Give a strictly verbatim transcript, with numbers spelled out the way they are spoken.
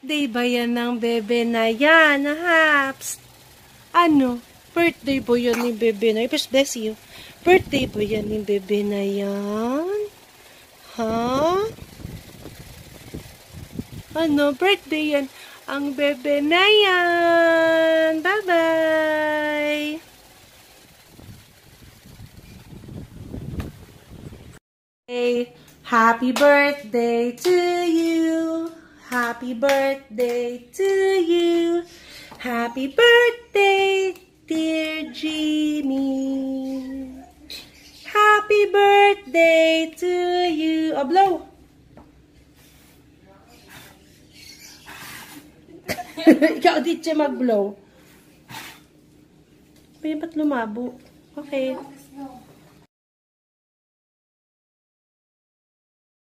Birthday ba yan ng bebe na yan, ha? Psst. Ano? Birthday ba yan ni bebe na yan? Please bless you. Birthday ba yan ni bebe na yan? Ha? Ano? Birthday yan ang bebe na yan. Bye-bye! Hey, happy birthday to you. Happy birthday to you. Happy birthday, dear Jimmy. Happy birthday to you. Oh, blow. Ikaw di siya mag-blow. May ba't lumabo? Okay.